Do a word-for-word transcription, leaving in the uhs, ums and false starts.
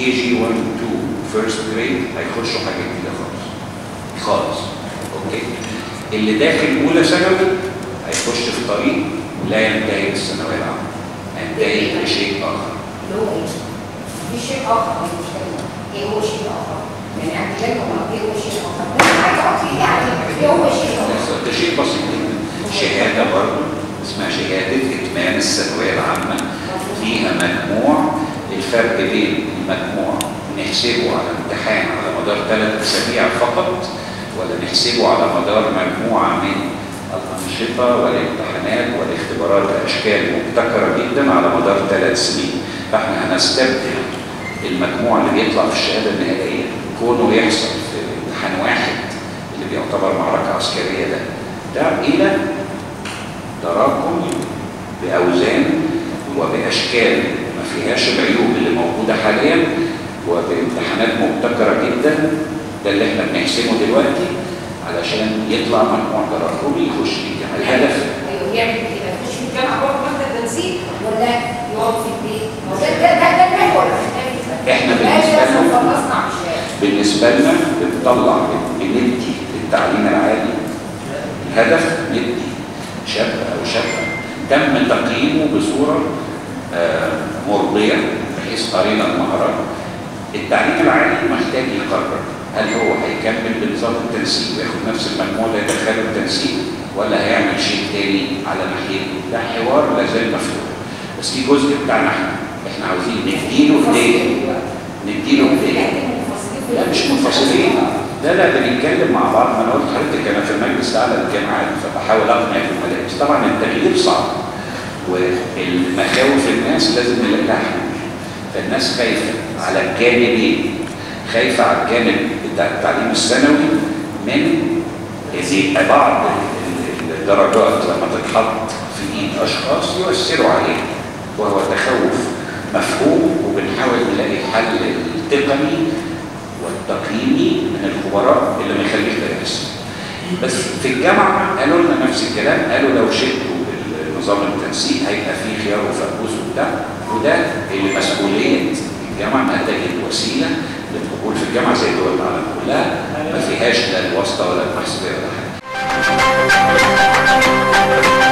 كي جي واحد اتنين فيرست جريد هيخشوا حاجه جديده خالص خالص. اوكي. اللي داخل اولى ثانوي هيخش في طريق لا ينتهي بالثانويه العامه، ينتهي بشيء اخر. اللي هو ايه؟ في شيء اخر مش كده. ايه هو شيء اخر؟ يعني اعتباركم ايه هو شيء اخر؟ انا عايز اعرف يعني ايه هو شيء اخر؟ ده شيء بسيط جدا. شهاده برضه اسمها شهاده اتمام الثانويه العامه، فيها مجموع. الفرق بين المجموع نحسبه على امتحان على مدار ثلاث اسابيع فقط، ولا نحسبه على مدار مجموعه من الانشطه والامتحانات والاختبارات باشكال مبتكره جدا على مدار ثلاث سنين. فاحنا هنستبدل المجموع اللي بيطلع في الشهاده النهائيه كونه يحصل في امتحان واحد اللي بيعتبر معركه عسكريه ده ده الى تراكم باوزان وباشكال ما فيهاش العيوب اللي موجوده حاليا وبامتحانات مبتكره جدا. ده اللي احنا بنحسمه دلوقتي علشان يطلع مجموع تراكمي يخش في الجامعه. الهدف ايوه يعمل كده يخش في الجامعه برضه ماده تنسيق ولا يقعد في البيت؟ ده ده ده ده المحور. احنا بالنسبه لنا بالنسبه لنا بنطلع بندي للتعليم العالي الهدف ندي شاب او شابه تم تقييمه بصوره آه مرضيه بحيث قرينا المهارات. التعليم العالي محتاج يقرر هل هو هيكمل بنظام التنسيق وياخد نفس المجموع ده يدخله التنسيق، ولا هيعمل شيء تاني على ناحيته. ده حوار لا زال مفتوح، بس في جزء بتاعنا احنا احنا عاوزين نديله هديه نديله هديه. لا مش منفصلين، لا لا بنتكلم مع بعض. ما انا قلت لحضرتك انا في المجلس الاعلى للجامعات فبحاول اقنع في المدارس. طبعا التغيير صعب والمخاوف الناس لازم نلاقي لها حلول. فالناس خايفه على الجانبين، خايفه على الجانب بتاع التعليم الثانوي من يبقى بعض الدرجات لما تتحط في ايد اشخاص يؤثروا عليه، وهو تخوف مفهوم وبنحاول نلاقي الحل التقني والتقييمي من الخبراء اللي ما يخليش ده يحصل. بس في الجامعه قالوا لنا نفس الكلام، قالوا لو شدوا نظام التنسيق هيبقى فيه خيار وفقوس وبتاع، وده اللي مسؤوليه الجامعه انها تجد وسيله للدخول في الجامعه زي دول العالم كلها ما فيهاش لا الواسطه ولا المحسوبيه ولا حاجه.